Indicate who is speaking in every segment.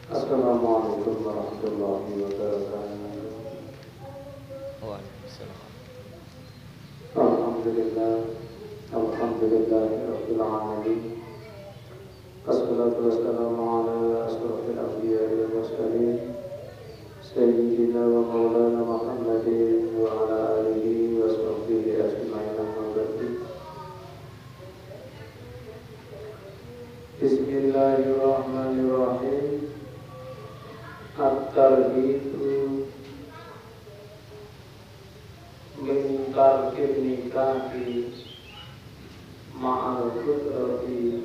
Speaker 1: Assalamualaikum warahmatullahi wabarakatuh.
Speaker 2: Waalaikumsalam.
Speaker 1: Alhamdulillah, alhamdulillahirabbil alamin. Wassalatu wassalamu ala asyrofil anbiya'i wal mursalin sayyidina wa maulana Muhammadin wa ala alihi wa sahbihi ajma'in amma ba'du. Bismillahirrahmanirrahim. At-tarhibu min tarkib nikahi ma'al qudrati.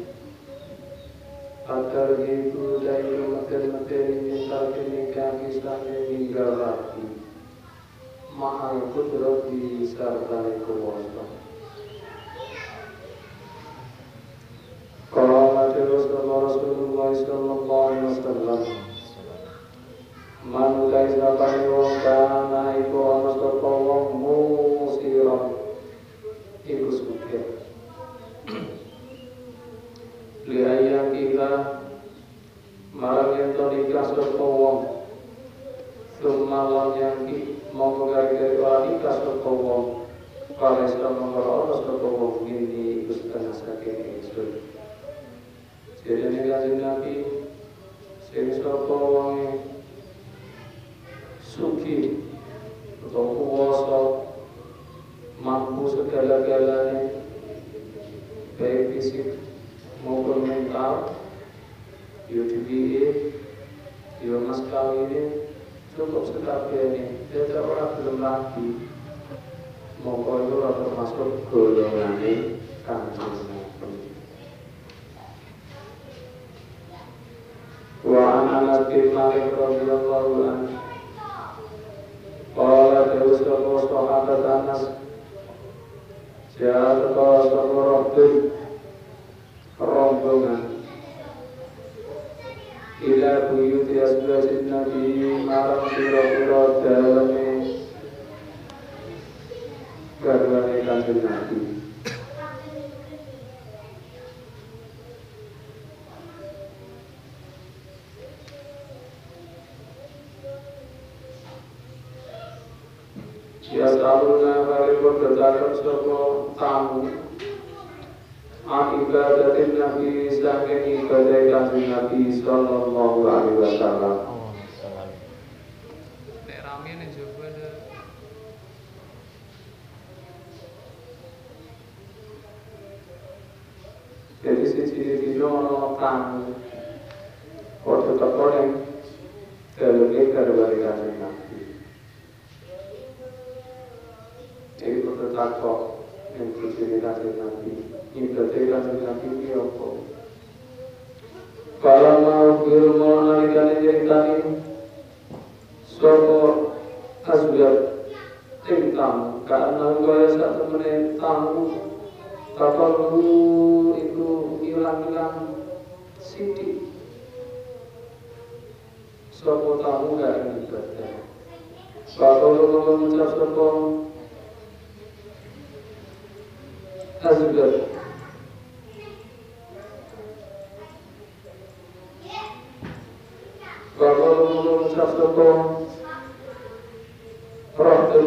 Speaker 1: At-tarhibu dari materi-materi min tarkib nikahi sampai ninggal rapi ma'al qudrati serta kuwasa. Kalau Rasulullah sallallahu alaihi wasallam man kaisa wong kana iku ana sapa wong musira iku sugih li ayang kita marang yen to nikah sapa wong sumalan yang monggo gara-gara ora nikah sapa wong kala Islam monggo ana sapa wong ini iku setengah saking ingsun jadi kanjeng Nabi sing sapa wong suki atau kuasa mampu segala-galanya baik fisik maupun mental UTBA mas kawin cukup sekalian dia orang belum lagi mau itu termasuk golongan kanjeng Nabi. Wa Anas bin Malik radhiyallahu anhu qala terus sapa sahabat Anas ja'at sapa rombongan ila buyuti azwajin nabi marang pira-pira daleme garwane kanjeng Nabi. Ya saluna baripun berdakan sapa tamu ibadatin Nabi saking ibadah kanjeng Nabi sallallahu alaihi wasallam. Nek rame nek coba ada. Jadi siji dino ana tamu. Ora teko ning daleme garwane kanjeng Nabi. Jadi bertakwa yang bersih kanjeng Nabi, ibadah kanjeng Nabi ini apa? Kalau mau ilmu nalikane ceritani, sopo asbab tamu karena kaya sak temene tamu kapal dulu itu hilang sidik. Sopo tamu gak ibadah. Kalau mengucap sopo azgar kalau mengucap sopo rohul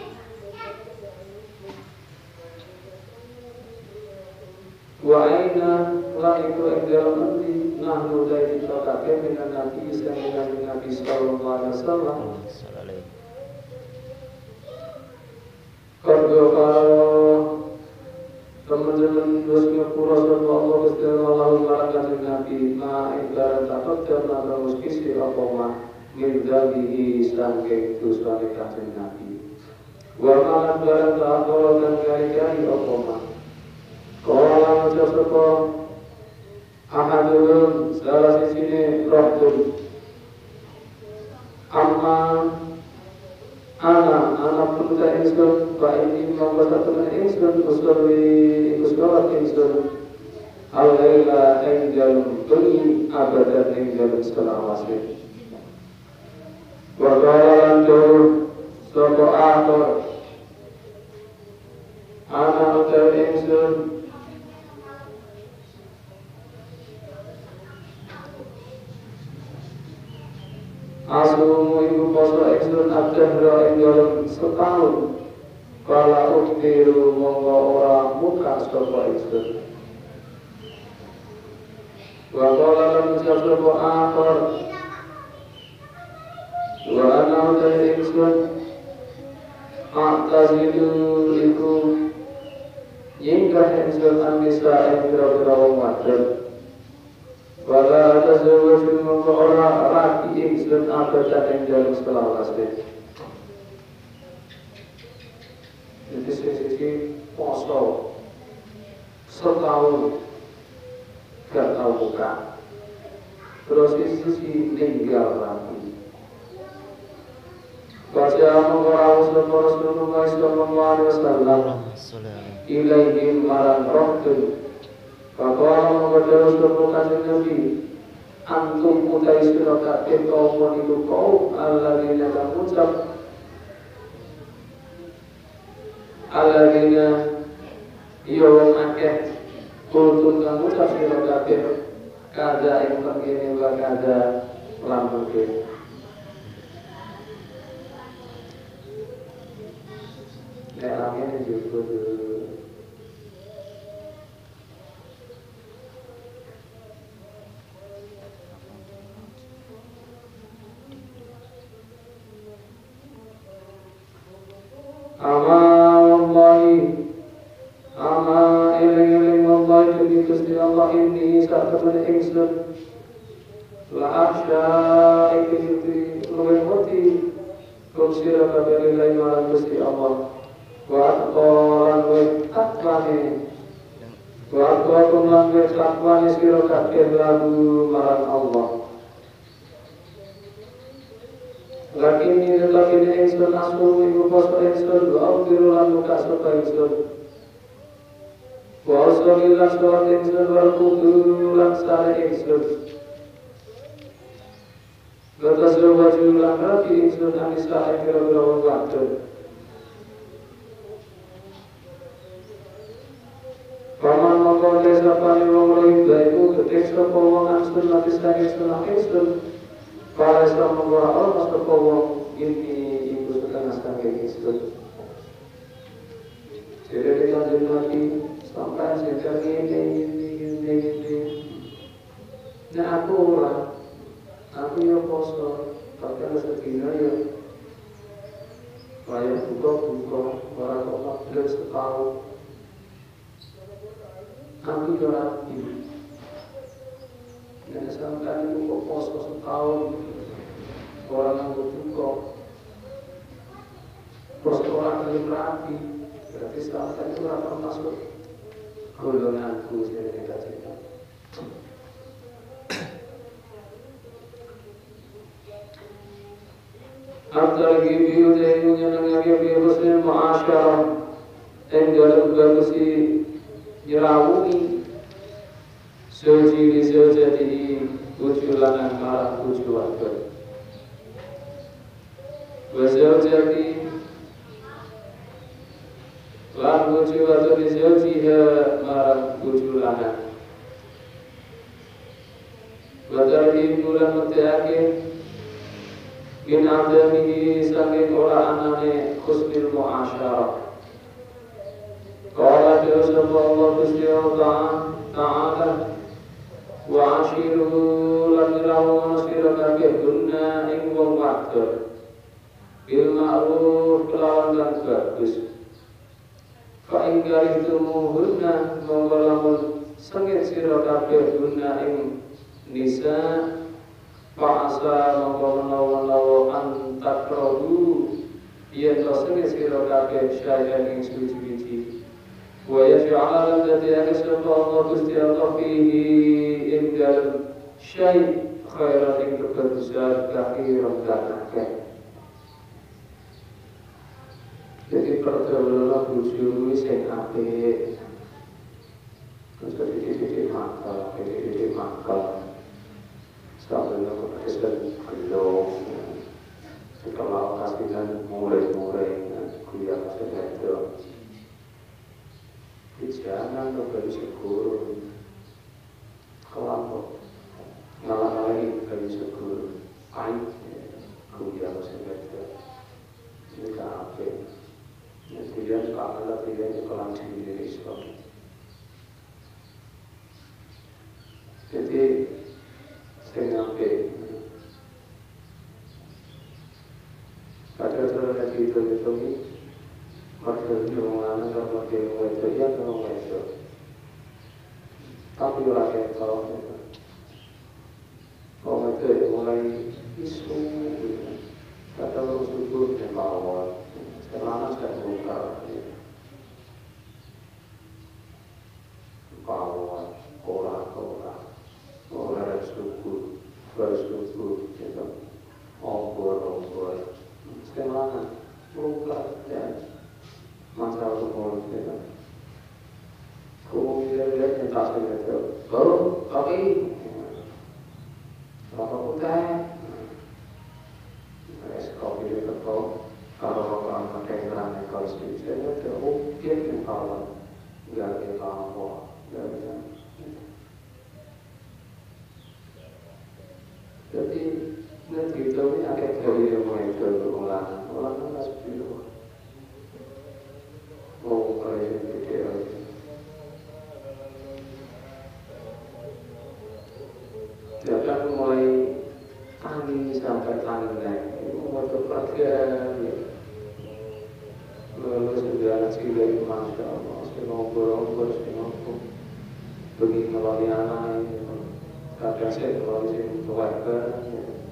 Speaker 1: wa aina la iku enggal nanti nahnu dari kakek dengan Nabi dengan Nabi sallallahu alaihi wasallam kalau teman-teman terus ngepura sama Allah Bismillah kanjeng Nabi ibarat takut dan ada muskisi apa min dalihi sangking dusane kanjeng Nabi wa malan barang takut dan kari-kari apa kalau macam sapa ahadun salah sini rohdun amma anak putra ingsun Pak ini membuat satu ingsun kustolat ingsun al-laila enggal bunyi abadan enggal selawase wa qalan tur sapa akhir anak putra ingsun Asumu iku poso ingsun ad-dahra ing dalem setahun. Kala uktiru mongko ora muka sapa ingsun. Wa qala lan ucap sapa akhir. Wa ana utai ingsun A'tazilu iku Yingkah ingsun an-nisa ing pira-pira wong wadon. Wala tazawwaju mongko ora rapi ingsun abadan ing dalem selawase. Jadi sisi poso setahun gak tahu buka. Terus sisi tinggal rapi. Baca mengorang Rasulullah sallallahu alaihi wasallam ilaihim marang rohtun. Bahwa mengadal sebuah kanjeng Nabi antum utai sirakat kaum iku kaum alladzina kamucap alladzina wong akeh kultum kamucap sirakat kada ing pengene wa kada lan mungkin. Amin juga. Ama iling-iling wallahi demi Gusti Allah ini sak temene ingsun la akhsha ikiti luwih wedi kusira kabeh lillahi marang Gusti Allah wa aqalan wa taqwane wa aqakum lan wa taqwane sira kabeh lagu marang Allah. Lakini ingsun asmu iku poso ingsun wa udiru lan muka sapa ingsun wa usoli lan sholat ingsun wal kudu lan sare ingsun Gatas wajul lan rapi ingsun anisa ing pira-pira wong wadon. Paman mongko desa pani wong rohingga iku ketik sapa wong angsun natis kang ingsun para Islam mengora Allah sapa wong ini ibu setengah setengah ingsun. Jadi kanjeng Nabi sampai sejak ini. Nah aku ya poso, tapi rezekinya ya kayak buka orang kok belas setahun. Aku ya rapi. Dan sampai itu kok poso setahun orang yang buka terus orang yang rapi berarti sampai itu orang masuk golonganku sendiri kasih. After give the union and give you Muslim Ma'ashara and Galugalusi Yarawuni Soji di Sojati Ujulan Marah Ujuwakan Wazojati Lan Ujuwatu di Sojiha Marah Ujulan Wadari bulan mutiakin Bin adamihi saking ora anane husnul muasyarah. Qala Yusuf Allah Gusti Ta'ala wa ashiru lan rawu sira kabeh guna ing wong wadon bil ma'ruf kelawan lan bagus. Fa ing garituhunna monggo lamun sengit sira kabeh guna ing nisa Fa'asa mengkono-kono antakrohu Ia tosenge sira kabeh syai'an ing suci-suci Wa yaj'ala dadi sapa Allah Gusti Allah fihi ing dalem syai' khairan ing kebagusan kathiran kan akeh. Jadi pergaulan bojo sing apik. Terus titik-titik mangkal. Sampai aku kesel belum setelah kasihan mulai kuliah masih itu jangan kembali syukur kelompok ngalah lagi kembali syukur pahit kuliah musim itu ini apa? Pilihan sekarang adalah pilihan sekolah sendiri Islam. Jadi saya nyampe pada saat itu mereka mengalami berbagai wajah yang wajah. Tapi rakyat kalau itu mulai isu, kata orang subur dan bawah. Sekarang saya buka bawah orang syukur, bersyukur, gitu. Ombor. Sekarang buka dan masalah umur, gitu. Kemudian lihat yang tak itu, baru kaki, rokok putih, es kopi itu kok. Kalau orang pakai kerana kalau saya ada mungkin yang kawan nggak ada apa, nggak bisa. Jadi nanti kita ini akan dari yang mulai berulang seperti itu. Mau kalian pikir jangan mulai tani sampai tani mau terpakai. Lalu sudah sekali masya Allah, ngobrol, pergi melalui anak, kadang saya melalui keluarga.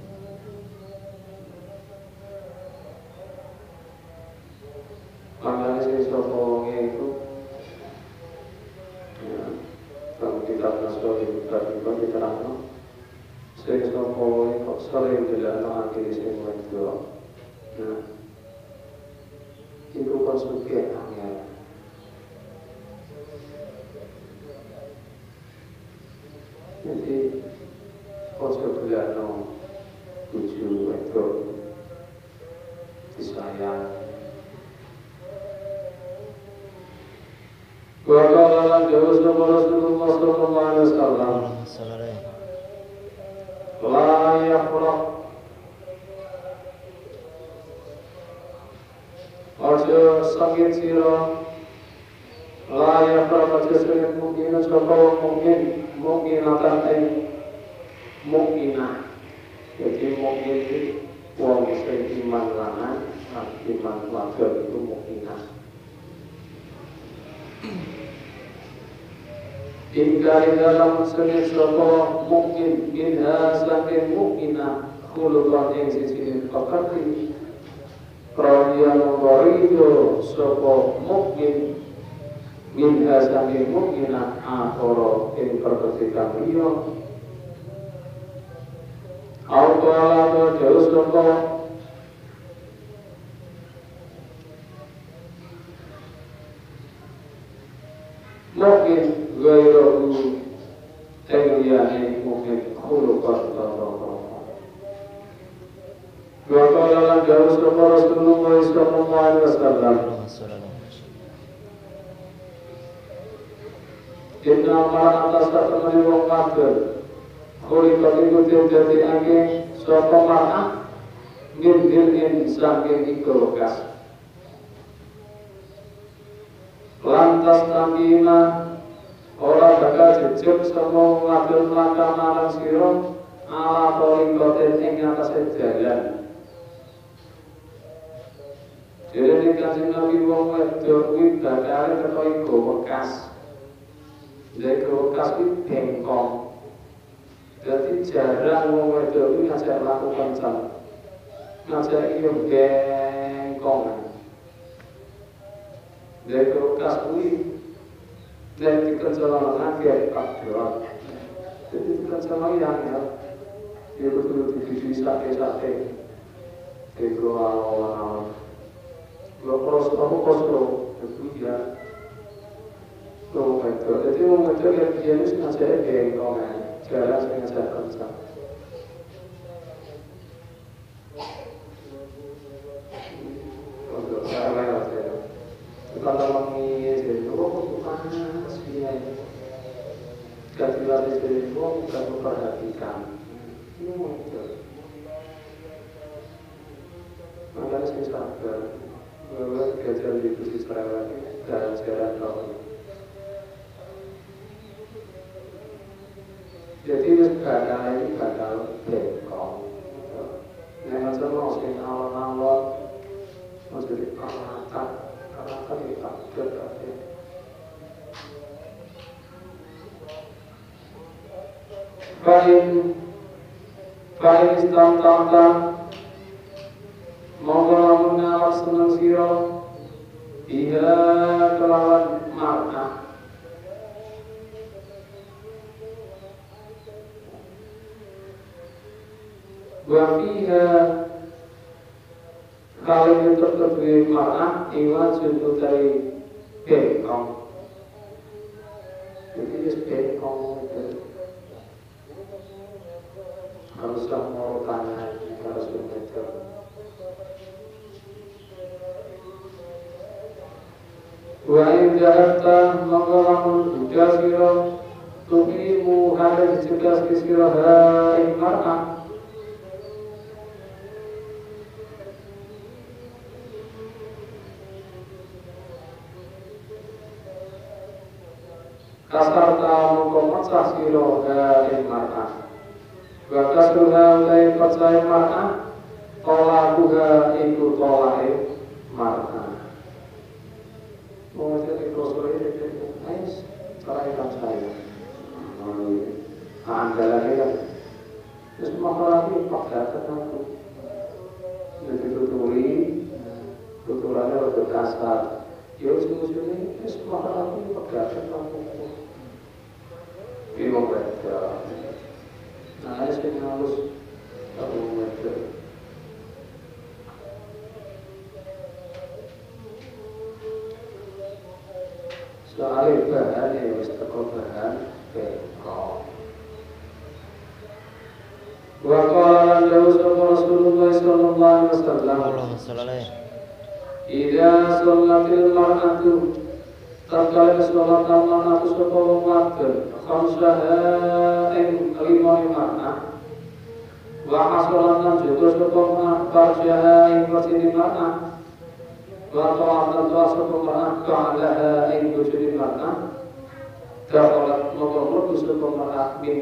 Speaker 1: Makanya saya sokongnya itu, kalau kita nasrul tadi kan diterangkan, saya sokongnya kok sering tidak akhirnya saya menjual. Itu konstruksi angin. Jadi konstruksi ano tujuh itu disayang. Waqala Rasulullah sallallahu alaihi wasallam la yafraq Ojo sakit siro layak berbaca sering mungkin sebab mungkin akan mungkinah. Jadi mungkin uang sering iman langan, iman wakil itu mungkinah. Ingkari dalam seni sebab mungkin inha saking mungkinah khulukan yang sisi pakati. Radiyan warido sopo mungkin minha sangi mungkinan akhoro in perketikan iyo awalado jauh sopo mungkin gairohu tenggiyani mungkin khulukan Waqala lan jauh Rasulullah sallallahu alaihi wasallam Inna ma atas tetemani wong wadon kuli kali jadi angin sapa mar'ah ngin saking iku bekas lantas tamina ora bakal jejeg semua wadon lakam marang sira ala tolikoten ing atas jalan. Jadi di Kanjeng Nabi wong wedok kuwi bakale teko iku bekas. Lek bekas kuwi bengkong. Dadi jarang wong wedok kuwi ngajak laku kencan. Ngajak yo bengkong. Lek bekas kuwi lek dikencan ngake padha. Jadi dikencan yang ya. Dia betul sate-sate. Ego awal-awal. Kalau itu dia jadi membaca yang dia ini sengaja gengkong jarang sengaja kerja untuk saya kalau mengi jadi bukan dia ganti lagi jadi bukan memperhatikan ini muncul bahwa gajah itu diserahkan dan jalan kau. Jadi bakal ini bakal bengkong. Yang semua sing alon-alon menjadi peralatan itu takdir kabeh. Paling istantanta monggo lamun ngawak seneng sira iya kelawan mar'ah wa fiha kalian itu terdiri mar'ah iwajun utawi bengkong. Jadi bengkong itu haruslah mau tangan harus meter. Wa injahatta mengalamun juga siro tukimu harus juga siro hai mar'ah kasar tamu komensah siro hai mar'ah Bakas tuha utai percaya mar'ah tolakuha iku tolai mar'ah. Mau jadi krosolnya jadi ais cara ikan saya. Anda lagi kan terus makalaki pakaian aku jadi tuturannya lebih kasar ya ujung-ujungnya terus makalaki pakaian aku ini mau belajar. Nah, ada yang harus tahu meter. Soal bahan ya, wis teko bahan bengkok. Wa qala lan Rasulullah sallallahu alaihi wasallam. Idza shallatil mar'atu tatkala sholat al-mar'atu sapa wong wadon khamsaha ing lima mar'ah wa hasalan lan juga sapa farjaha ing posisi mar'ah wa ta'atan wa sapa mar'ah ka'alaha ing posisi mar'ah dakhalat mawqul sapa mar'ah min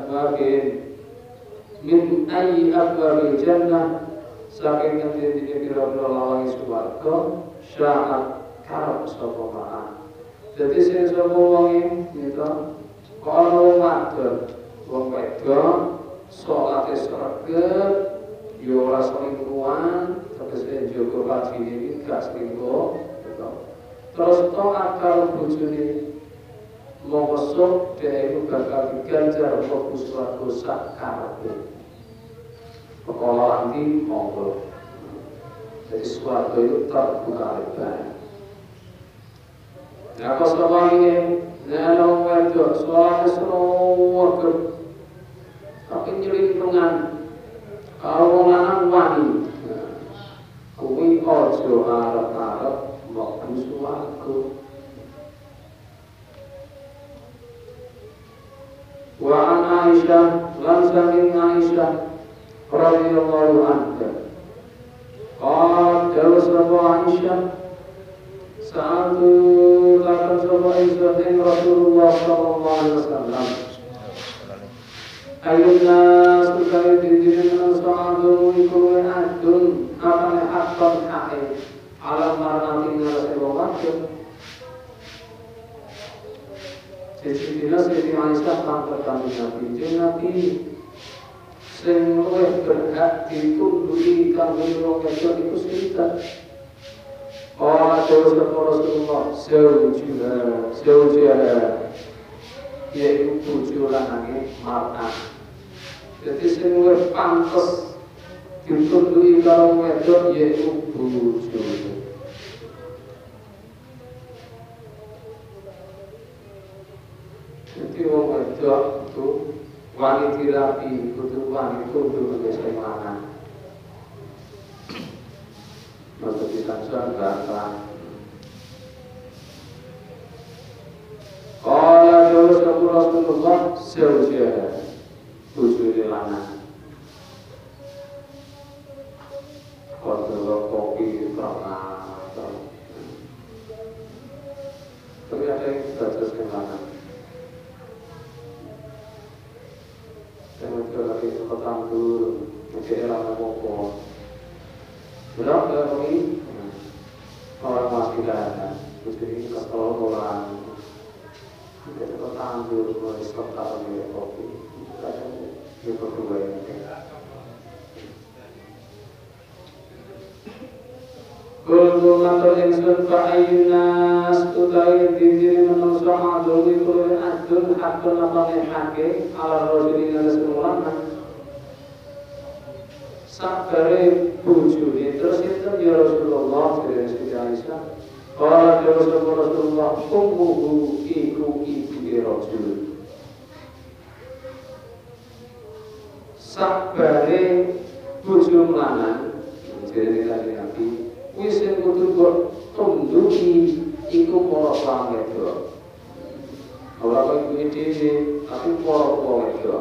Speaker 1: ayyi abwabil jannah saking ngendi kira-kira lawangi swarga syarat karep sapa mar'ah. Jadi sing sapa wong iki kalau wong wedok salate sregep yo ora selingkuhan tegese njogo pacine iki gak selingkuh terus to akal bojone mongso dhek bakal diganjar fokus swarga sak karepe perkara iki monggo jadi swarga itu terbuka lebar. Nah, pas ini, nelo wedok, soalnya semua tapi nyelintungan, kalau lanang wani, kuwi ojo arep-arep mlebu swarga. Wa an Aisyah, lan saking Aisyah, radhiyallahu anha. Qala Aisyah Sa'atu takkan sopa Izzah Rasulullah sallallahu alaihi wasallam Ayunna sukari dijirin sa'atu ikurin adun apane akton hae alam mar'atin ngerasi wakil Sisi Siti Aisyah tangkat kami Nabi sing luwih berhak ditundui kanggo wong wedok iku sinten Allah Rasulullah Zawjah yaitu bojo lanange mar'ah. Jadi sing luwih pantes ditundui karo wedok yaitu bojo. Jadi wong wedok itu wani dirapi, kudu wani tunduk sing lanang. Masa kita bantah. Qala Rasulullah Zawjah bojone lanang. Kodho kopi pernah. Tapi ada yang batas kemana? Yang juga lagi ketandur, masih era apa-apa. Berapa ini? Orang masih ada, jadi ketololan. Kita ketandur, mulai sekolah oleh kopi. Kadang dia berdua ini. Kultu matur ingsun fa ayyunas utawi diri menungso adul kulo adul hakun lapane hake ala rojuli ngasmulan sabare bujune terus itu ya Rasulullah sallallahu alaihi wasallam qala Rasulullah ummuhu iku ibu rajul sabare bujung lanang jadi tadi Nabi wis sing kudu kok tunduki iku para pangedha. Ora kok iku dhewe, tapi para pangedha.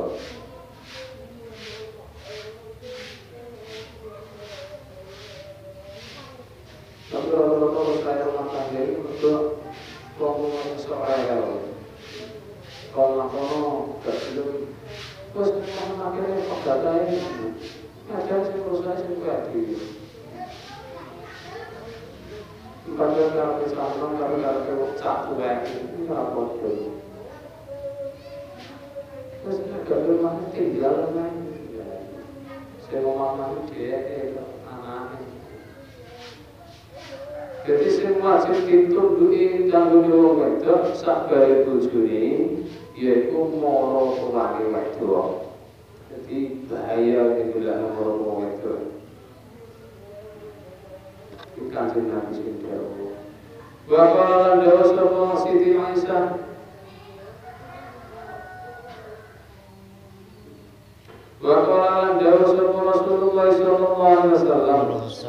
Speaker 1: Tapi rata-rata wis kaya rumah tangga iki mergo wong iso rel. Kalau lakono gak gelem wis akhirnya kok datae ada sing proses sing kuwi dhewe. Padahal kalau misalnya kalau satu lagi ini rapor dulu. Terus agak rumah tinggal kan? Saya mau makan dia anaknya. Jadi semua wajib ditundui tanggung jawab itu sabar bojone yaitu moro tuane wedok. Jadi bahaya nek bilang moro wong wedok. Kanjeng Nabi sendiri. Bapak Dawa sama Siti Aisyah. Bapak Dawa sama Rasulullah sallallahu alaihi wasallam.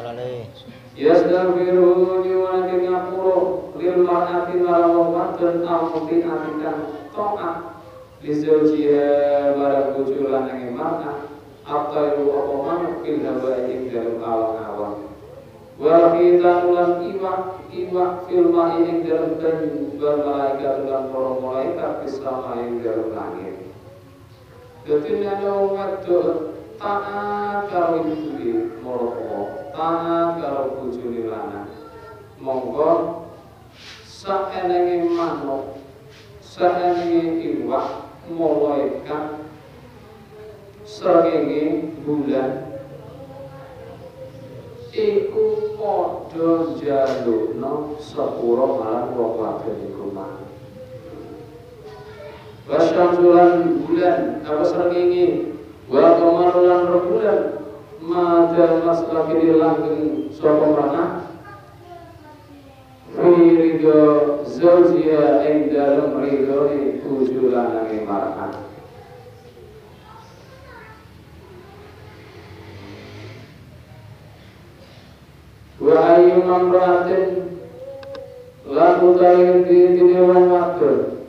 Speaker 1: Yastaghfiru wa ngapura lil mar'ati lawan wadon amuti atikan ta'at li zawjiha barang bojo lanang mar'ah apa yu apa manuk fil hawa ing dalem awan-awan. Wa kita ulang iwak filma ing dalam banyu bermalaikat dan para malaikat bersama ing dalam langit. Jadi nyawa wedok taat karo ibu moro taat karo bojone lanang. Monggo saenenge manuk, saenenge iwak malaikat srengenge bulan iku padha njalukna sepura marang wong wadon iku mang. Wasyamsulan bulan apa srengenge wa qamarulan rembulan madal maslaki langgeng sapa manah ridho zaujia ing dalem ridhone bojo lanange marang. Wa ayu mamraatin lan utawi dene wong wadon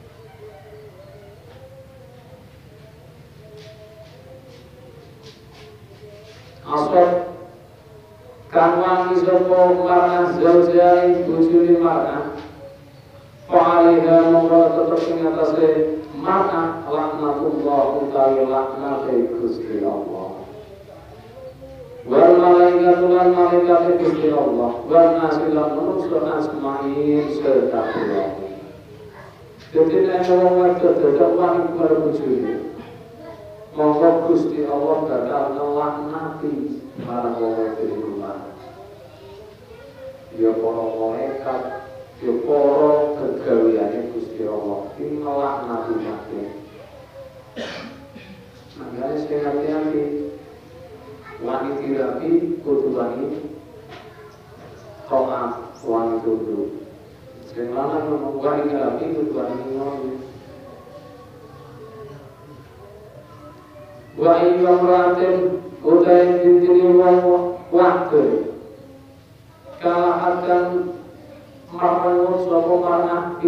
Speaker 1: asal kang wangi sapa marang zaujai bojone marang fa'alaiha monggo tetep ing atase marang laknatullah utawi laknate Gusti Allah. Wal malaikat lan malaikat Gusti Allah wal nasilan manusia asmain serta Allah. Jadi nek wong wedok dadak wangi karo bojone monggo Gusti Allah bakal ngelaknati marang wong wedok iku. Ya para malaikat, ya para kegaweane Gusti Allah iki ngelaknati mati. Mangane sing hati-hati wani tirapi kudu wani taat wani tunduk. Sing lanang wani tirapi kudu wani ngono. Wa ayyu amratin utai dintini wong wadon kalahakan marang sapa manah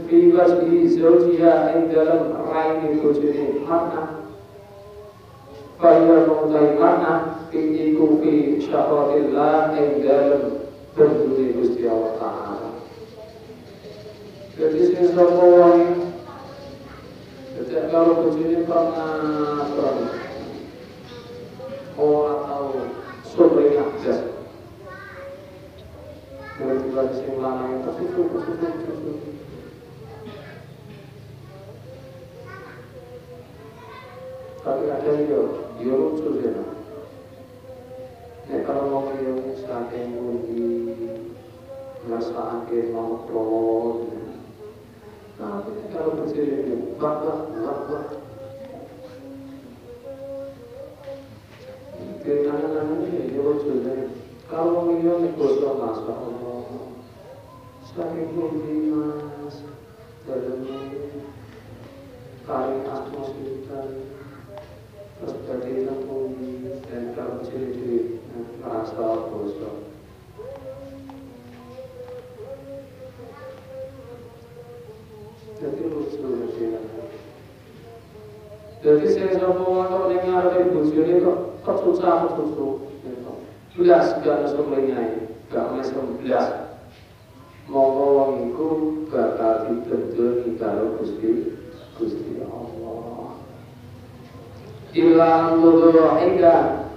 Speaker 1: fi zawjiha ing dalem raine bojone manah Faya mengutai mana iku fi syahratillah ing dalem bendune Gusti Allah Ta'ala. Jadi sing sapa wae setiap kalau bojone pernah orang tahu sumbernya jelas. Dari bulan sing lanang itu tapi ada yo lucu sih. Nek kalau mau yo saking mundi ngrasakake nonton. Tapi kalau bercerita baklah. Anak-anak ini yo lucu sih. Kalau mau yo nek bosok masuk Allah. Saking mundi mas dalam kari atmosfer terus dari lampu dan kalau ciri-ciri merasa bosok. Jadi lucu ya. Jadi saya sama orang dengar dari bosone kok susah. Belas gak semuanya gak macam belas. Mau wong iku bakal dibentuk karo Gusti Allah. Ilang ludohika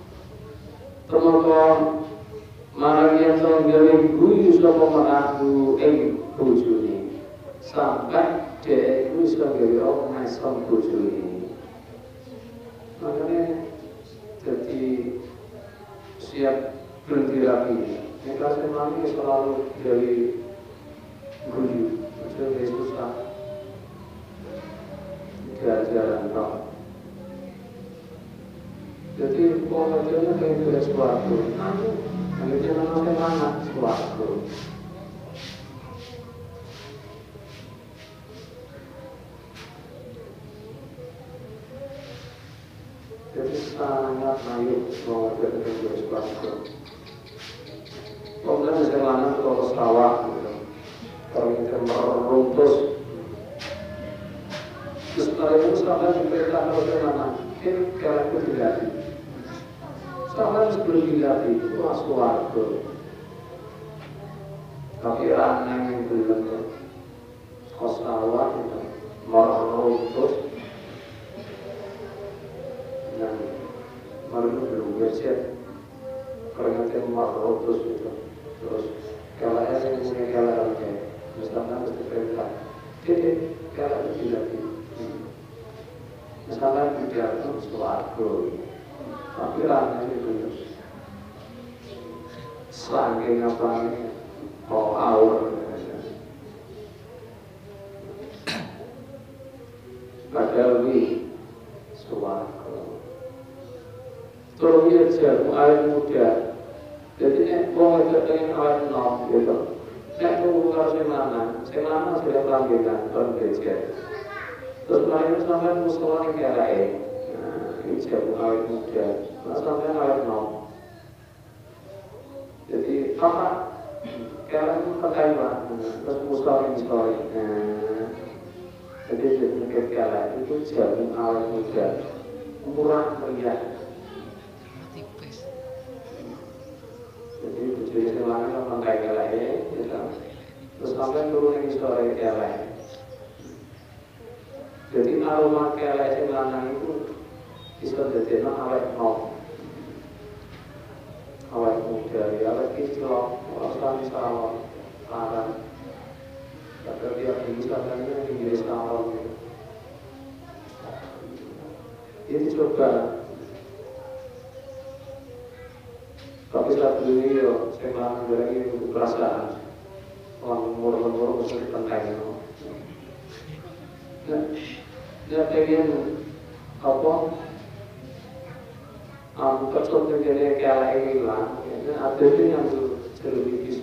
Speaker 1: temokon marang yang gawe guyu sapa menahu ing bojone sampai dhek iku iso gawe omah sang bojone. Makanya jadi siap berhenti rapi. Yang kasih mami selalu dari guyu, maksudnya susah jalan roh. Jadi pengajarnya kayak itu sesuatu. Nanti dia namanya mana sesuatu. Jadi sangat naik pengajarnya kayak itu sesuatu. Kemudian saya mana ke sawah, kalau kita meruntus. Terus kalau itu sampai diperintah bagaimana? Ini kalian itu dilatih. Sampai sebelum dilatih itu masuk warga. Tapi ranang yang belum kosawah itu meruntus dan belum bersiap. Kalau kita meruntus itu terus kalau yang punya kalian kayak misalnya mesti perintah. Jadi kalian itu dilatih. Misalnya tidak itu suatu, tapi ranah itu saking apa ini, aur. Padahal ini suatu. Terus dia jago awet muda. Jadi nek wong itu pengen awet nom gitu. Nek tunggu harus mana sudah pelanggan tahun becek. Terus lain sampai musola yang kira ini jauh awet muda, sampai awet nom. Jadi apa? Kira pakai lah, terus musola yang story. Jadi sedikit kira itu jauh awet muda, murah meriah. Jadi tujuan selama pakai kira terus sampai turun yang story kira. Jadi aroma kelek sing lanang itu bisa dadekno awet nom. Awet muda, awet kislok, rasane sawon, larang. Padahal dia bisa katanya Inggris sawon gitu. Jadi coba. Tapi saat dulu yo, saya lanang barang itu perasaan. Orang murah-murah mesti dipenteng. Dia pengen apa? Kecuali dia kalah hilang. Ada itu yang terlebih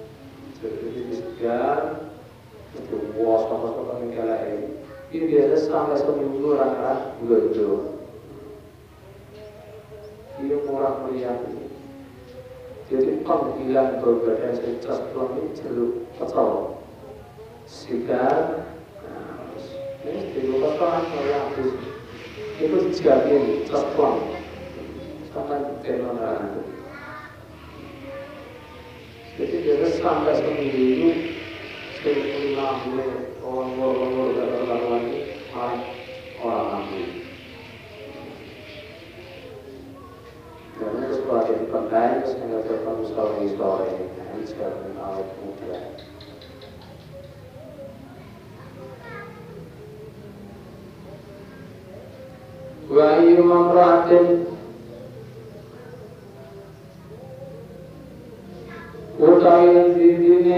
Speaker 1: segar, itu was apa yang kalah ini. Ini biasa sampai seminggu orang-orang gede. Dia murah meriah. Jadi panggilan berbadan secas pelan jeruk kacau, segar. Ini di luar kan habis itu jagung cesplong sesuatu di pendain sehingga bertemu sore ini sekarang awet muda. Wa ayyu mamra'atin utawi dine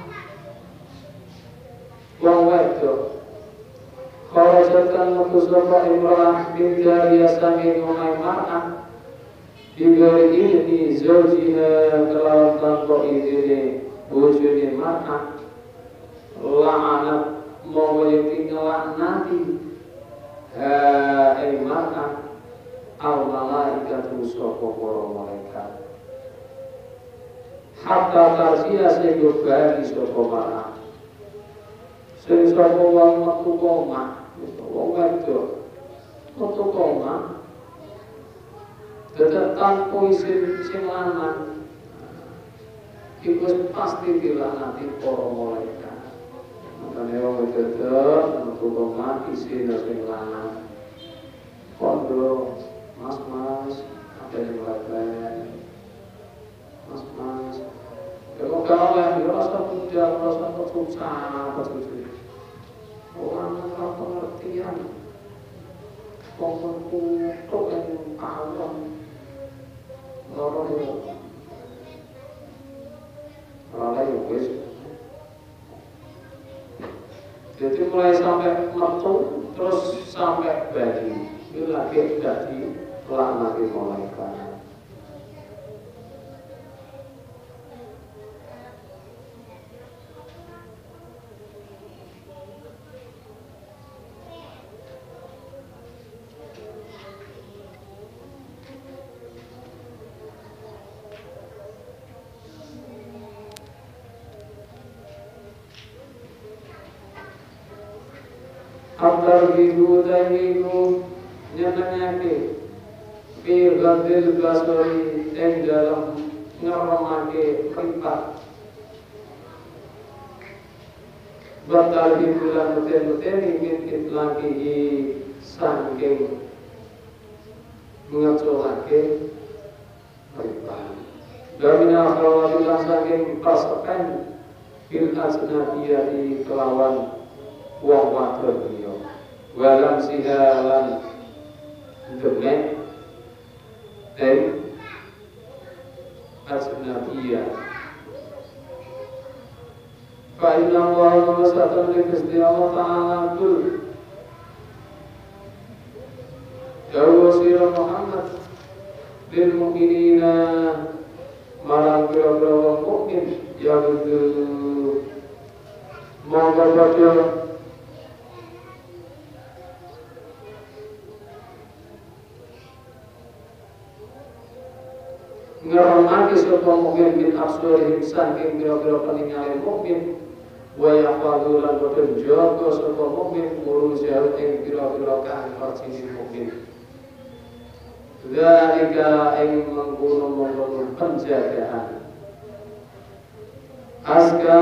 Speaker 1: wong wedok kharajatan metu sapa imra'ah min jariyah sanging omahe mar'ah diberi ini zawjiha kelawan tanpa izine bojone mar'ah la'anat monggo yakti ngelaknati hai mar'ah al malaikatu sapa para malaikat hatta tarsiya sehingga bagi sapa mar'ah sing sapa wong metu koma wong wedok metu koma dadak tanpa izin sing lanang iku pasti dilaknati para malaikat. Makane wong wedok metu koma izin sing lanang kondo mas ada yang lain mas kalau gawe ya rasa puja rasa susah betul. Orang pengertian untuk yang awam lorong lalai wis jadi mulai sampai metu terus sampai bagi itu lagi jadi pelak malaikat. Abdar bihu tahimu nyatanyake Firgadil basori yang dalam ngeromake ripat batal hibulan betul-betul ingin lagi sangking mengecolake ripat gamina khawatilah sangking pasakan bil asnafiyati kelawan wong wadon beliau walam sihalan demek dan asnafiyah fa inna Allah wasatan li Gusti Allah Ta'ala kul Dawa sirah Muhammad lil mu'minina marang kira-kira wong mukmin ya betul monggo padha ngeromake sapa mukmin min absurihim saking biro-biro peninggalan mukmin wa yaqulu lan boten jaga sapa mukmin murujal ing biro-biro kang percini mukmin zalika ing mengkono penjagaan aska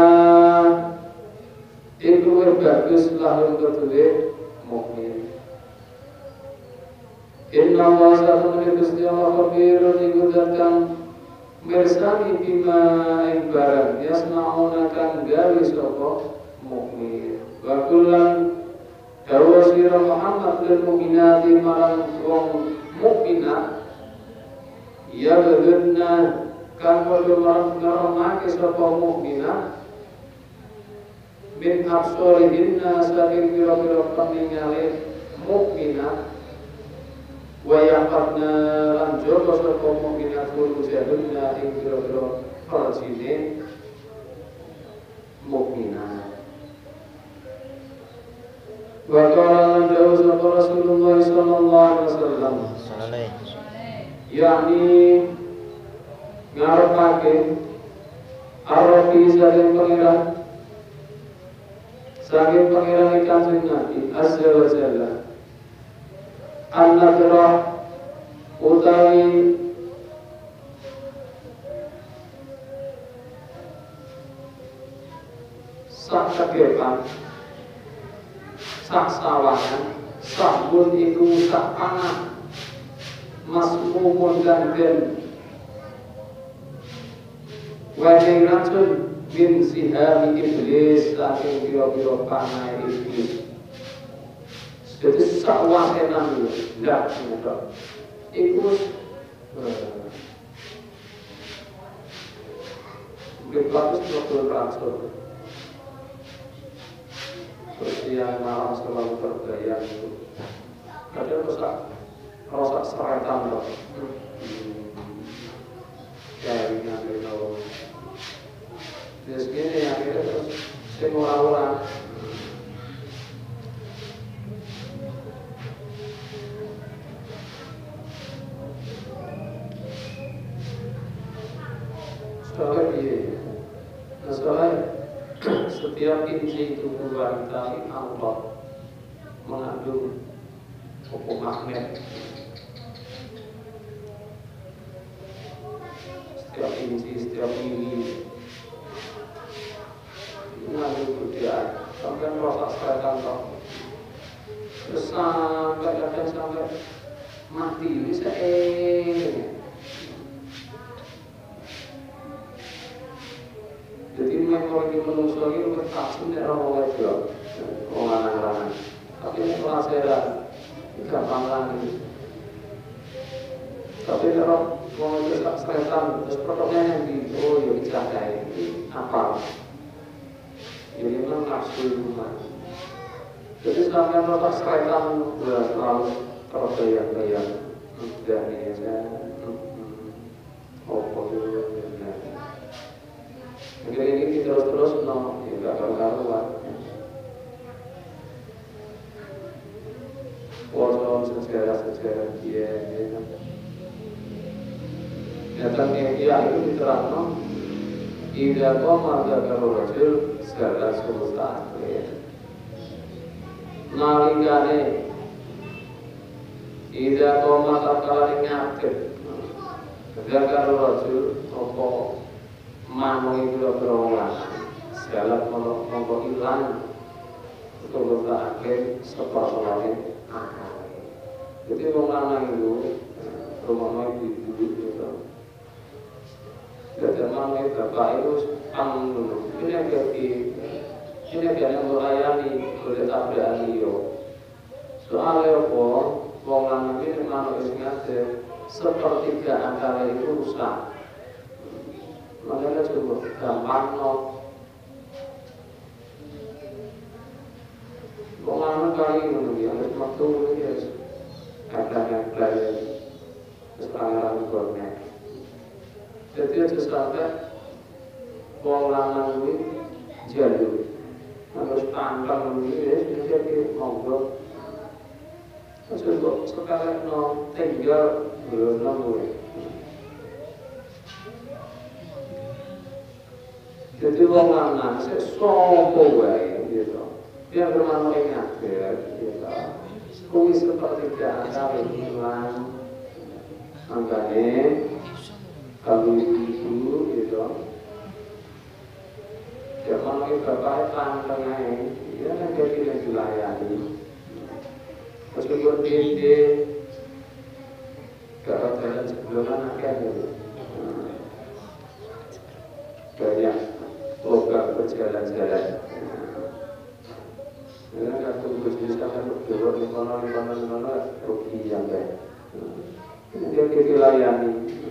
Speaker 1: itu bagus lahir kedue mukmin. Inna Allah sa'atun Gusti Allah khabirun iku datang mirsani bima ing barang yasma'una kang gawe sapa mukmin. Wa kullan dawa sira Muhammad lil mukminati marang wong mukminat ya bedna kang padha marang ngaromake sapa mukminat min absorihinna saking pira-pira peningale mukminat wa yaqadna lan jaga sapa mukminat furujahunna ing pira-pira farjine mukminat. Wa qala lan dawu sapa Rasulullah sallallahu alaihi wasallam yakni ngarepake arafi saking pangeran kanjeng Nabi azza wa jalla an-nadra utawi sakepan saksawangan sabun iku sak panah masmumun dan Wahai racun min sihami iblis saking pira-pira panah iblis. Jadi sakwasenan ndak ndak. Iku berbagus betul racun. Terus yang malam selalu bergaya itu. Kadang rosak seretan loh. Jaringan itu. Jadi segini yang kita terus semua soalnya setiap inci tubuh wanita Allah mengandung hukum magnet. Setiap inci, setiap mili mengandung budaya. Sampai merasa seretan toh. Terus sampai kadang sampai mati bisa jadi memang di manusia ini bertasun dari orang wajib, orang lanang-lanang. Tapi ini pelajaran gampang lagi. Tapi kalau mau besar seretan, terus pokoknya yang di ya dicakai apa? Jadi memang nafsu rumah. Jadi sampai merasa seretan udah terlalu terbayang-bayang. Udah nih saya, Mungkin ini terus-terus tidak karuan. Walau sejarah dia, datangnya dia itu diterangkan. Ida koma kalau rajul segala sesuatu. Nalikane ida koma tatkala nyakit. Segala rajul apa mano itu berolah segala mongko hilang untuk berakhir seperti lain. Jadi orang lanang itu rumah itu gitu. Dan mana bapak itu panggung ini yang melayani oleh tabiat liyo. Soalnya apa? Wong lanang ini mana isengate sepertiga antara itu rusak. Makanya coba gampang no. Pengaruh kali ini harus waktu ini harus kadang belajar sepanjang goreng. Jadi harus sampai pengaruh ini jalur harus pantang ini jadi ngobrol. Terus sekarang no tinggal belum nemu. Jadi wong lanang sik sapa wae gitu. Yang bermanfaat akhir gitu. Kuwi seperti antara hilang angkane kalau itu gitu. Ya mana bapak panteng ae, ya kan jadi yang dilayani. Meskipun dia kalau jalan sebelumnya akeh banyak logam berjalan-jalan. Ya kan bisnis kan berjuang di mana rugi yang baik. Dia dilayani.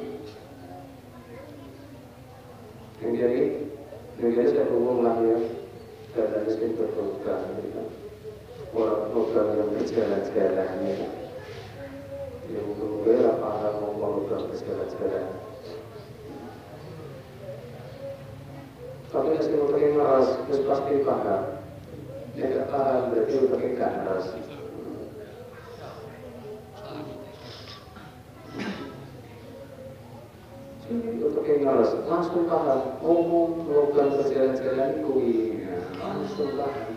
Speaker 1: Jadi saya hubung lah ya. Dan miskin berprogram. Orang program yang berjalan-jalan ya. Yang berbeda para program berjalan-jalan. Tapi meski pakai ngeras, terus pasti paham. Dia tidak paham berarti pakai ngeras. Jadi pakai ngeras langsung paham. Ngomong program berjalan-jalan kui langsung paham.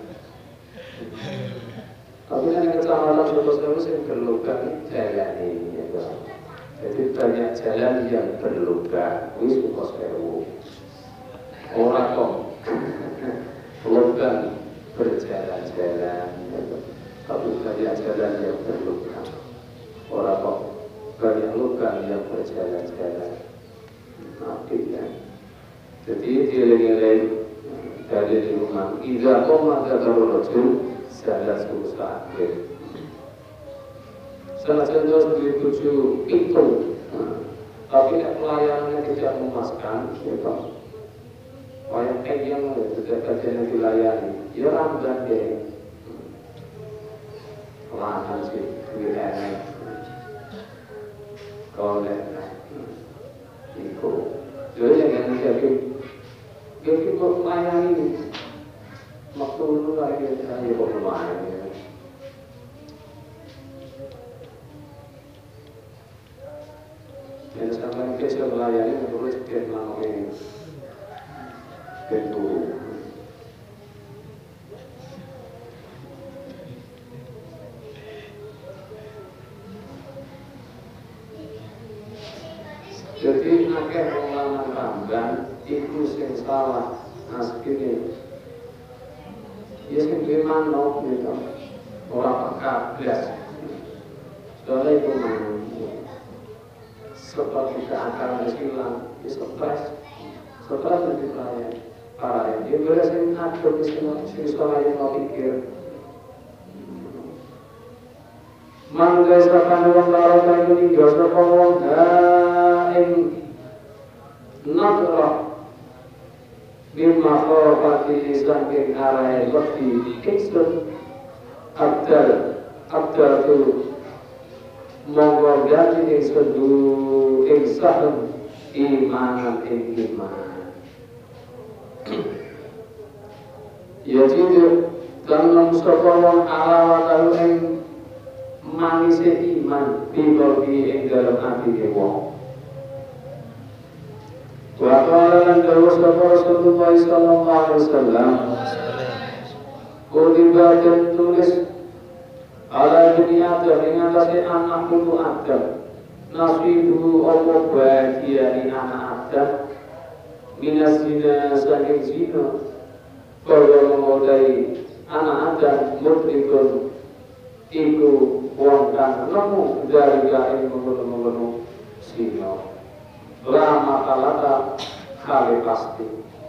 Speaker 1: Tapi yang kecamalan terus yang berlogam jalan ini. Jadi banyak jalan yang berlogam. Wis kos sewu. Orang kok logam berjalan-jalan, tapi banyak jalan yang berlogam. Orang kok banyak logam yang berjalan-jalan. Nabi kan. Jadi dieling-eling dari di rumah. Ida koma kataru rojul salah susah. Salah contoh di tujuh itu, tapi pelayanannya tidak memuaskan, gitu. Yang yang tidak kajian dilayani, ya ramdan deh. Lahan sih, wilayah. Kalau itu, jadi yang jadi melayani waktu dulu lagi saya melayani. Dan sampai kita melayani terus dia melalui pintu. Jadi akeh pengulangan ramban itu sing salah asline. Ya sing gimana gitu. Ora kablas. Soalnya itu seperti keangkaran hilang, ya stres lebih banyak parah ya. Dia berasa ngatur di sini sekolah yang mau pikir. Mangga sapan wong lara kaya ninggal sapa wong ing nadra bima khofati saking arahe wekti kiksun abdal tu monggo ganti ing sedu ing sahem iman ing iman. Ya jitu dalam sapa wong alawatalu ing manise iman biqalbi ing dalam ati wong. Wa qala lan dawuh sapa Rasulullah sallallahu alaihi wasallam kutiba dan tulis ala dunia dengan atas anak putu Adam nasibu opo bagian anak Adam minas zina saking zina kalau mengodai anak Adam murtikun iku wong kang nemu dari gawe mengono-mengono zina lama kalata kali pasti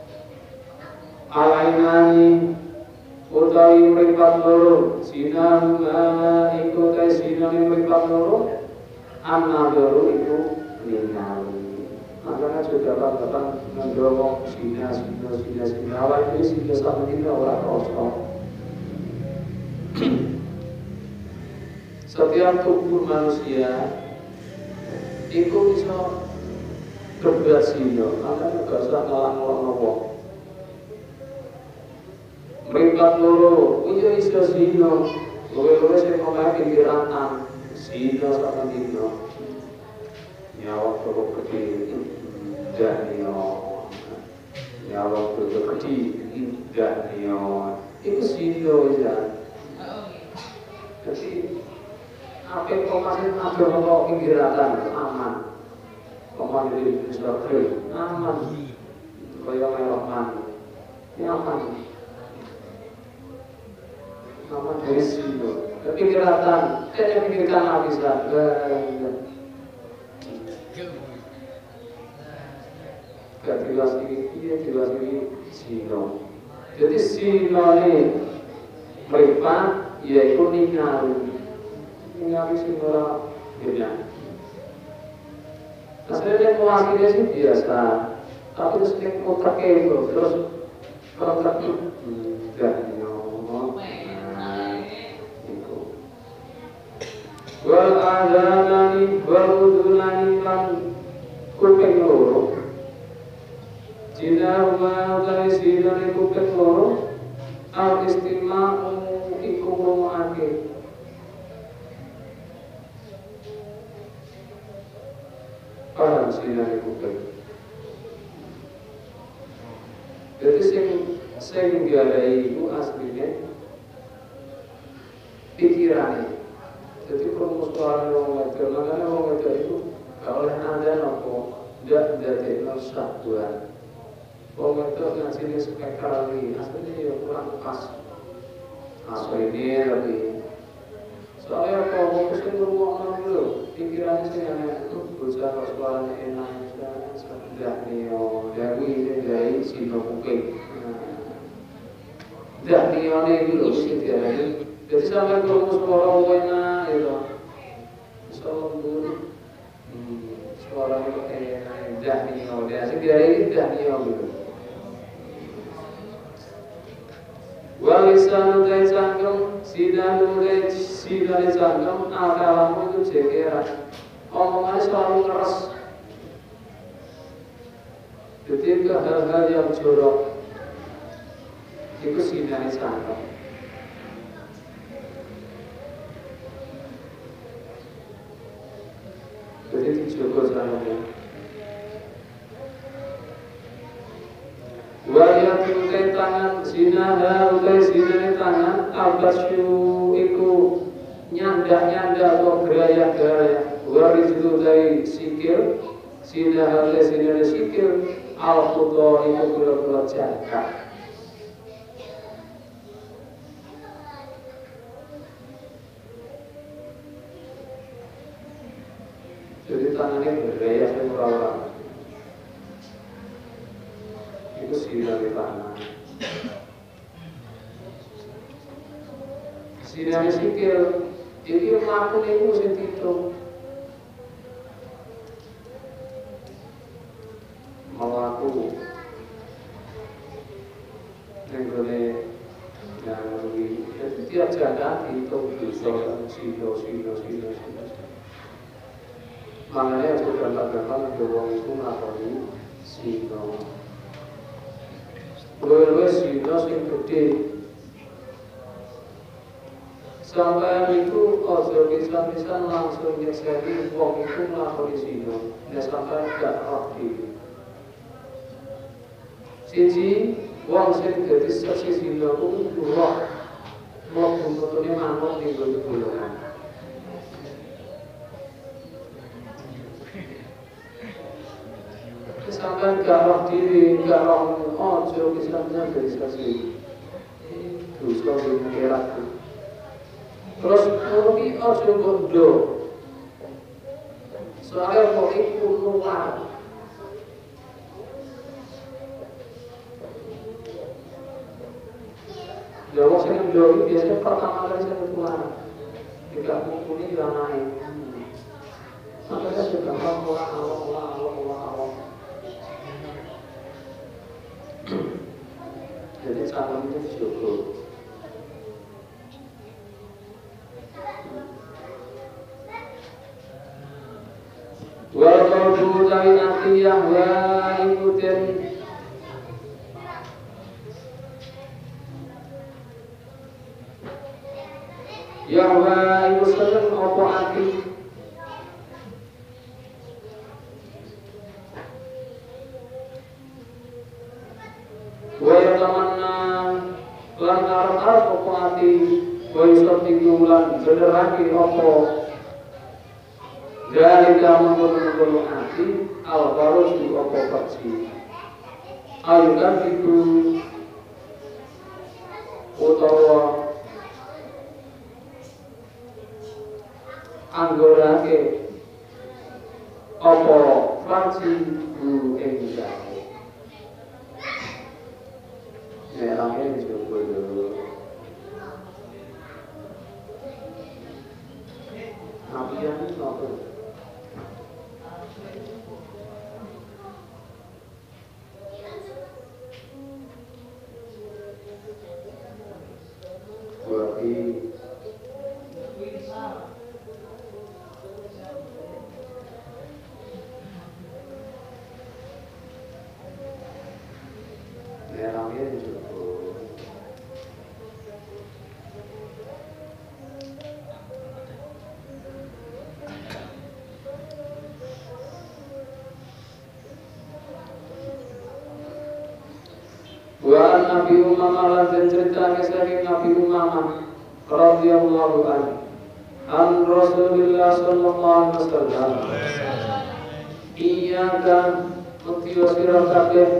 Speaker 1: alainani utawi mripat loro sinan iku ta sinan mripat loro ana loro iku ningali makanya juga bapak ngomong sina awal ini sina sama kita ora kosong. Setiap tubuh manusia itu bisa berbuat zina, makanya gak usah ngalang-ngalang. Meripat loro, iya iso zina. Luwe-luwe sing ngomong pikiran zina sama dina. Nyawa kok gede, danio. Nyawa kok gede, danio. Itu zina ya. Jadi apa kok masih ada ngomong pikiran aman. Ngomong di Israel aman. Kaya aman. Aman. Nama dari sini, tapi kelihatan, saya pikirkan habis lah. Gak jelas ini, iya jelas ini sino. Jadi sino ini mereka, yaitu ningali sino orang nah sebenarnya mewakili sih biasa, tapi terus yang kontrak itu, terus kontrak itu, wal adhanani wal udhunani lan kuping loro jina rumah utai sinani kuping loro al istima'u iku ngomongake paham sinani kuping jadi sing garai iku aslinya pikirannya. Jadi permusuhan orang itu, makanya orang itu gak oleh ada nopo, tidak jadi satuan. Orang itu ngasihnya sekali, aslinya ya kurang pas. Asal ini lebih. Soalnya kalau fokusnya berumah dulu, pikirannya sih yang berusaha persoalannya enak, Dah nio dari dari sino kuping. Dah nio ni dulu sih dia. Jadi sampai kalau sekolah wena itu, sekolah dulu, sekolah itu dah nio dia. Sekali dah nio dulu. Walisan utai sangkem, sidan utai sidan sangkem, akalamu itu cekeran. Omongannya selalu keras. Ketika hal-hal yang jorok itu sinar sangkem. Jadi dijogo sangkem. Wayat utai tangan sinaha utai sinane tangan abasyu iku nyanda atau geraya-geraya. Waris utai sikil sinaha utai sinane sikil al-qudo itu gula-gula jangka. Jadi tangannya bergaya semrawat. Itu sinari tangan. Sinari sikil, ini makhluk itu sentitu. Melaku nenggone yang lebih jadi tiap jaga itu bisa silo makanya sudah gambar-gambar dorong itu ngakoni silo luwe silo sing gede sampai itu ojo bisa langsung nyekseni wong itu ngakoni silo ya sampai gak roh diri siji wong sing dadi saksi zina kuwi roh buntutane manuk ning golongan. Sampai gak roh diri, gak roh ojo kisahnya dadi saksi. Terus kok dikira. Terus kuwi ojo bondo. Soale kok iku nular. Jawa sing ndoro biasanya pertama kali saya keluar. Tidak mumpuni yang naik. Maka saya sudah Allah. Jadi salam itu syukur. Wa qulu ta'inati yahwa ikutin Yahwa iku seneng apa ati wa tamanna lan arep apa ati wa iso tinggulan benerake apa dari kamu ati al-barus di apa perci ayukan itu utawa anggorake apa farsi bu enggal merahnya dicoba dulu nabian apa berarti Wa Nabi Umamah lan cerita saking Nabi Umamah radhiyallahu anhu an Rasulillah sallallahu alaihi wasallam iyyaka mutiyo sira kabeh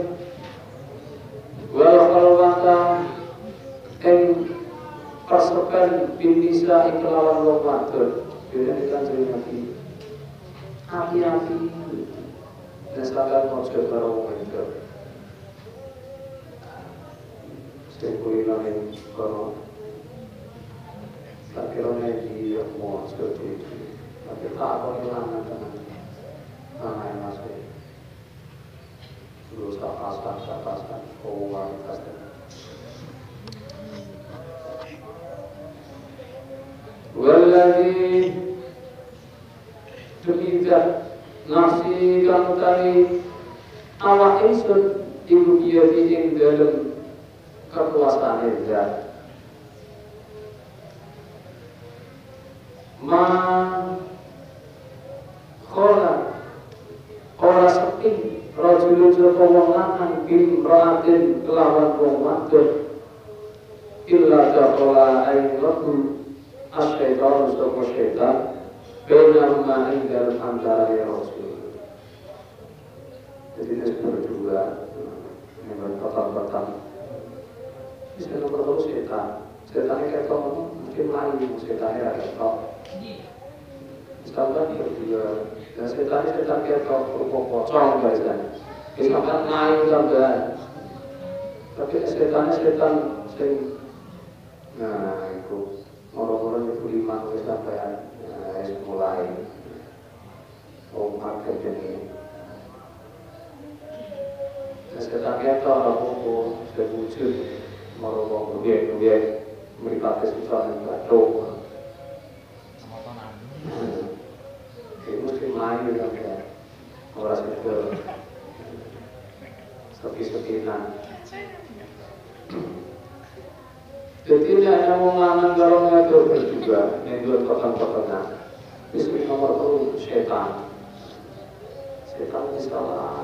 Speaker 1: wal khalwata ing pasokan binisa iklawan wong wadon dene kanjeng Nabi hati-hati Misalkan mau coba orang itu, saya kulinerin kalau tak kira dia mau seperti itu, tapi tak apa hilangan teman, tangan masih berusaha pasang, uang pasti. Walladhi demikian nafsi kang utawi awak ingsun iku biyadi ing dalem kekuasaan zat ma khola ora sepi rajulun sapa wong lanang bimraatin kelawan wong wadon illa taqala ayyuhu asyaitan sapa syaitan benama ing dalam antara ya Rasul. Jadi ini berdua yang pertama bisa nomor satu setannya kayak tau mungkin lain setannya ada tau misalkan berdua dan setan kayak tau pocong biasanya misalkan lain tambahan tapi setan sing nah itu orang-orang itu 5 sampai mulai market ini setan ketok apa sebujud marang dia meripate susah ning bathuk itu mesti main kan ora sedo sepi-sepinan jadi ini hanya mau nganang kalau ngatur juga yang kotak-kotaknya Bismillah nomor 1 setan bisa lah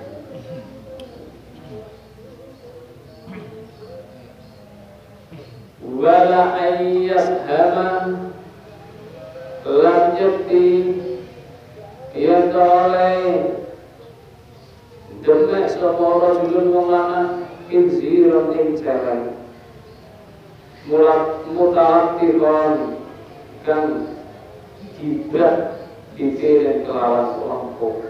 Speaker 1: wala ayyashama lan yakti ya toleh demek sapa rajulun wong lanang inziran ing jalan mutalaktikon kang gibrat dikirim kelawan kelompok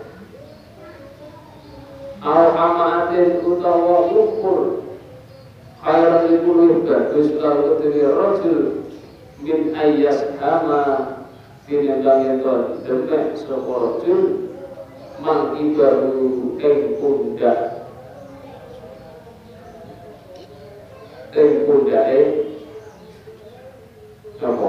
Speaker 1: au amaatin utawa ukur khairan likuluh bagus lalu ketiri rajul min ayyas hama binendang ton demek sapa rajul mang ibaru ing pundak apa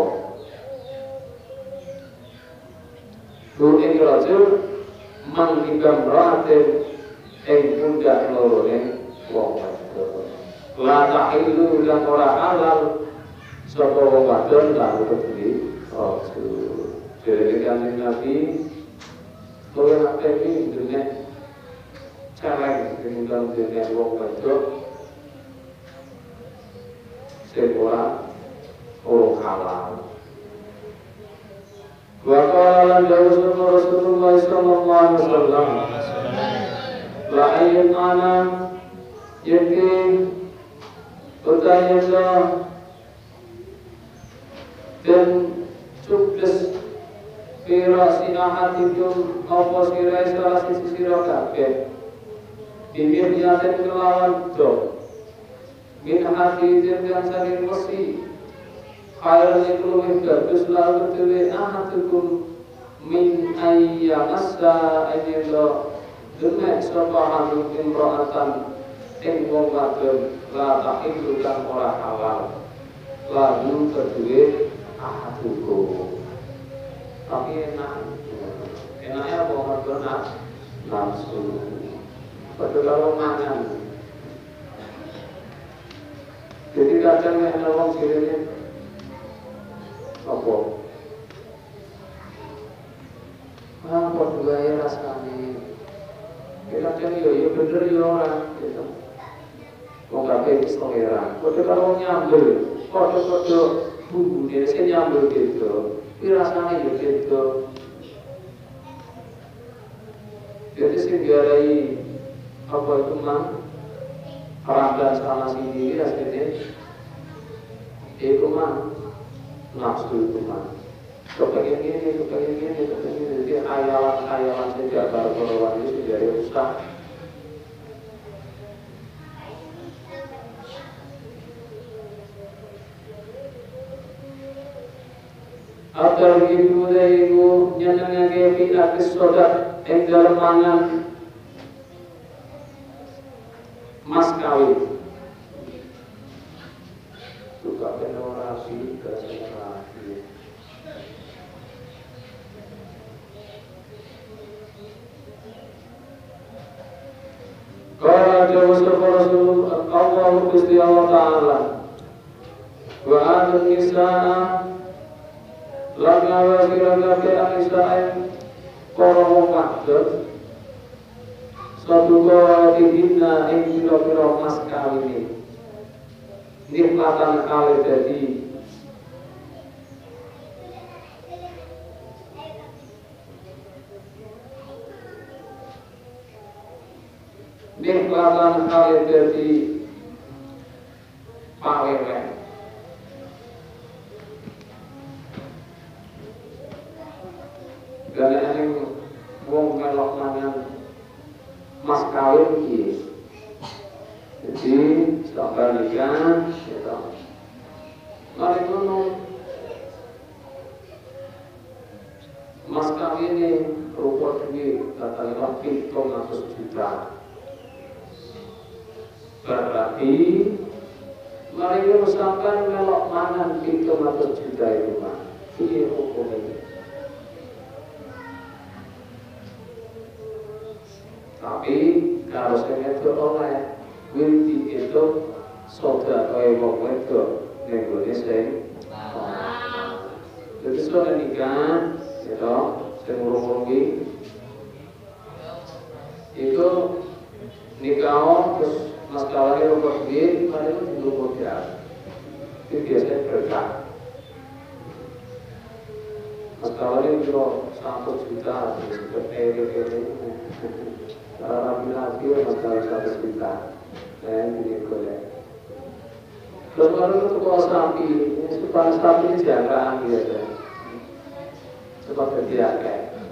Speaker 1: lu ing rajul mang ibam ra'atin ing pundak lorone wong wadon la tahillu lan ora halal sapa wong wadon lalu kedue rajul jadi kanjeng Nabi kalau nak ini dunia celeng dengan dunia wong wadon sebuah orang halal. Wa qala lan Rasulullah sallallahu alaihi wasallam la ayyun ana yakin utayya dan cukdes firasi ahadikum apa sirai salah sisi sira kabeh bibir niaten kelawan do min hati yang saling wasi khairan itu lebih bagus lalu ketele ahatukum min ayyamassa ayyallah demek sapa hanu imra'atan ing wong wadon la tahilu kang ora halal lalu kedue ahatukum tapi enaknya apa wadon nafsu pada kalau mangan jadi kadang yang orang sini apa? Apa juga ya rasanya? Kita cari ya bener ya orang gitu. Mau kafe bisa ngira. Kode kalau nyambel, kode bumbu dia saya nyambel gitu. Tapi rasanya ya gitu. Jadi sih diarai apa itu mah? Ramdan sana sini rasanya. Itu mah nafsu itu mah kepengen ini, jadi hayalan sejak baru-baruan ini jadi rusak. Agar ibu dari ibu nyenengnya kepi atas sodak yang dalam mangan mas kawin suka penorasi kesenarasi. Qala Rasul Allah Gusti Allah Ta'ala wa adun nisa'a lagawa siragabe anisa'in koromo makdud suatu kora dihina ing pira-pira mas kawin nikmatan kali jadi nikmatan kali jadi pawewen. Gak ada yang wong melok mangan mas kawin iki. Jadi sampai nikah, gitu. Mari ngono. Mas kawin ini rupa duit katakanlah 700 juta. Berarti mari ngono sampai melok mangan 700 juta itu mah. Ini hukumnya. Tapi kalau saya itu oleh winti itu soda kaya wong wedok ning gone sing jadi sudah nikah gitu sing urung-urung itu nikah terus mas kawin rukun duit mari itu modal itu biasanya berkah mas kawin itu 100 juta seperti rapi-rapi masalah 100 juta ini boleh terus baru itu kalau sapi supaya sapi ini jagaan gitu seperti diakai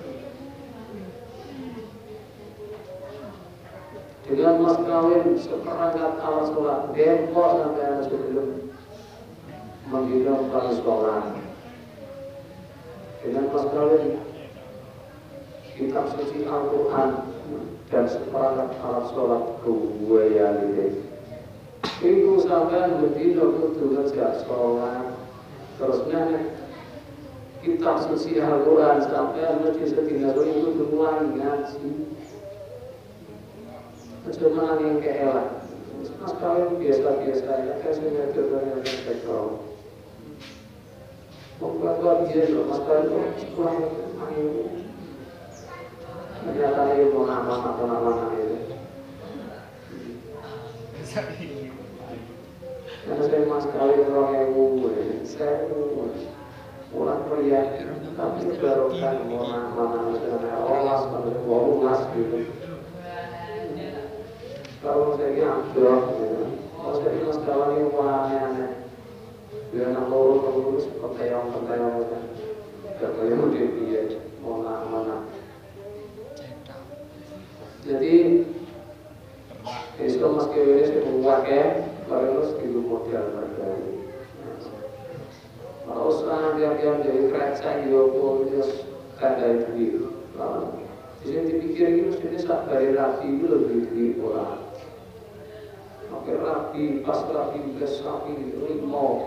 Speaker 1: dengan mas kawin seperangkat alat sholat dempok sampai anak sebelum menghilang pada sekolah dengan mas kawin kitab suci Al-Quran dan seperangkat alat sholat gue yang ini itu sampai berdino kudu ngejak sholat terus nenek kitab suci Al-Quran sampai ngejak setinggal itu dimulai ngaji cuma yang keelah mas kawin biasa-biasa ya kayak saya jodohnya yang sektor membuat dia loh mas kawin kurang main ternyata ini mau nama itu karena saya mas kawin orang yang saya pulang pria tapi baru kan mau nama Allah mau mas gitu kalau saya ini abdul kalau saya ini mas kawin yang aneh-aneh dia nak lurus pentayong gak boleh mudik dia mau nama jadi itu mas kawin ini pakai kalau skill modal mereka kalau sekarang yang jadi kerja yopo terus kada itu di sini dipikir itu sini sabar rapi itu lebih di orang oke rapi pas rapi gas rapi itu mau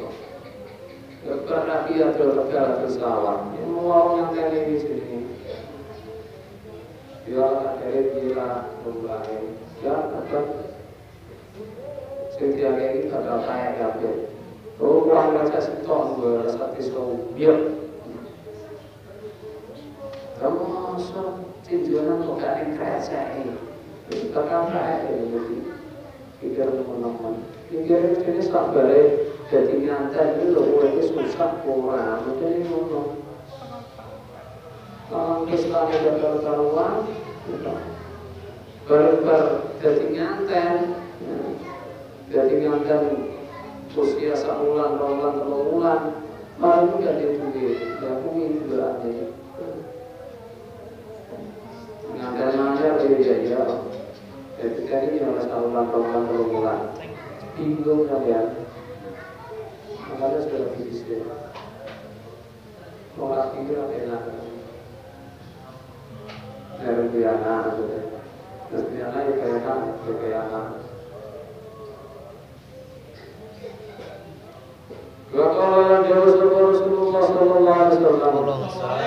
Speaker 1: rapi ada negara pesawat yang mau yang tadi di sini dia dari gila memulai ya akan setiap ini ada kayak apa orang baca setor berasa pisau biar kamu masuk tujuan kok gak kerja ini kakak kayak ini pikir teman-teman pikir ini sabar jadi nyantai itu loh ini susah kurang mungkin ini ngomong keselamatan dan karuan baru jadi nyantai jadi ngantar usia sebulan, 2 bulan, 3 bulan Malu gak dia duit, gak mungkin juga ada. Ngajar-ngajar dia. Ketika ini oleh saluran bulan, bingung kalian. Makanya sudah fisik. Orang pikir apa enak. Dari biana, terus biana ya kayak anak. Wakala jauh Rasulullah sallallahu alaihi wasallam.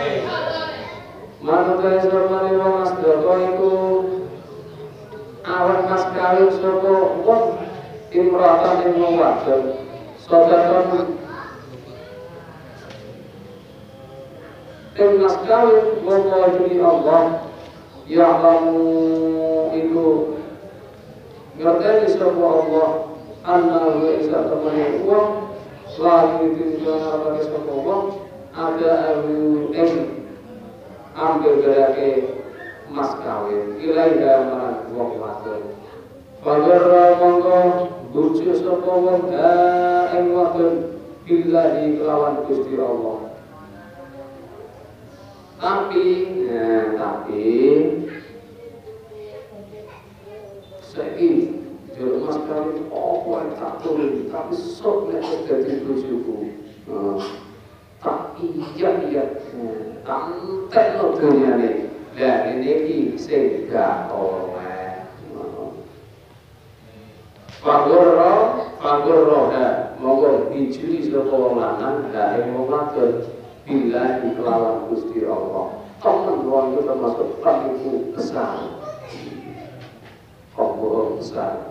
Speaker 1: Manut sermane wong asdaka iku awak mas kawin saka wong imratan ing wong wadon. Saudara mas kawin wong wajib Allah ya'lamu iku ngerti sapa Allah annahu isa temene wong lagi ditunjukkan apa sapa wong ada ambil gerake mas kawin ilaiha marang wong wadon Fajar mongko bujuk sapa wong ing wadon billahi kelawan Gusti Allah tapi saiki jero mas kawin apa tak turun tapi sok nek dadi bojoku tak iya tak lo dunyane lah ini iki sing gak oleh Fagurro monggo dijuli sapa wong lanang la ing wong wadon bila kelawan Gusti Allah temen wong itu termasuk penipu besar pembohong besar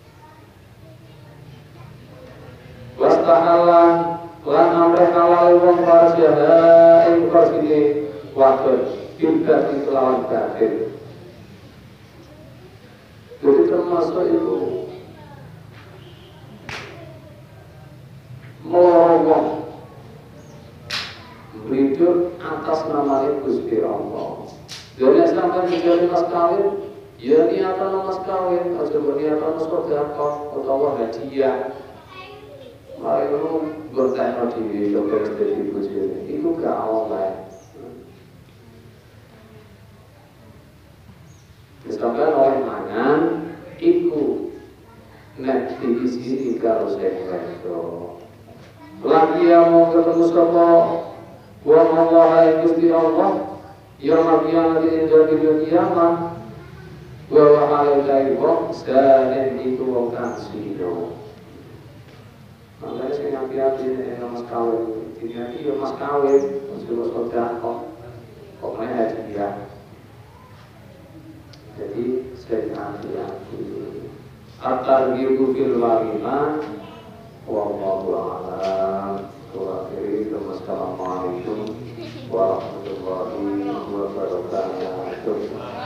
Speaker 1: wastahalla lan amreh halal wong farsiha ing farsine wadon bila kelawan batin jadi termasuk itu melorong beridur atas nama Gusti Allah. Jadi sampai menjadi mas kawin, ya niatan mas kawin, atau niatan sedekah atau hadiah. Mari kamu bertanya di dokter jadi bojo, itu gak oleh. Disangkan oleh mangan, iku nek diisi karo sekreto. Lagi yang mau ketemu sama wong Allah yang Gusti Allah yang nabiyan di dunia kiamat wa alaihi wong dan itu wong kasino makanya saya nabiyan di mas kawin ini ya mas kawin masih saudara pokoknya hadiah jadi saya nabiyan at-targhibu fil walimah wallahu a'lam. Wassalamualaikum warahmatullahi wabarakatuh.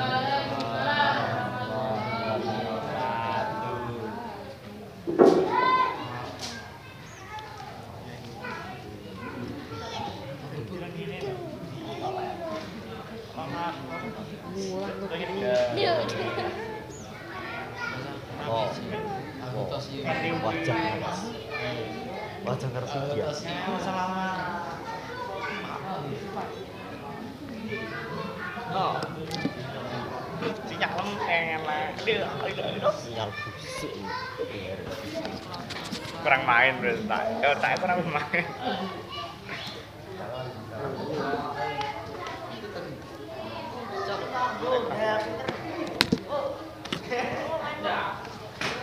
Speaker 2: Wajah kerja dia.
Speaker 3: Sinyal enak.
Speaker 2: Sinyal busuk.
Speaker 3: Kurang main berarti tak kurang main.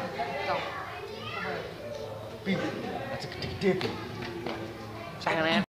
Speaker 2: Gede-gede.
Speaker 3: Sayangnya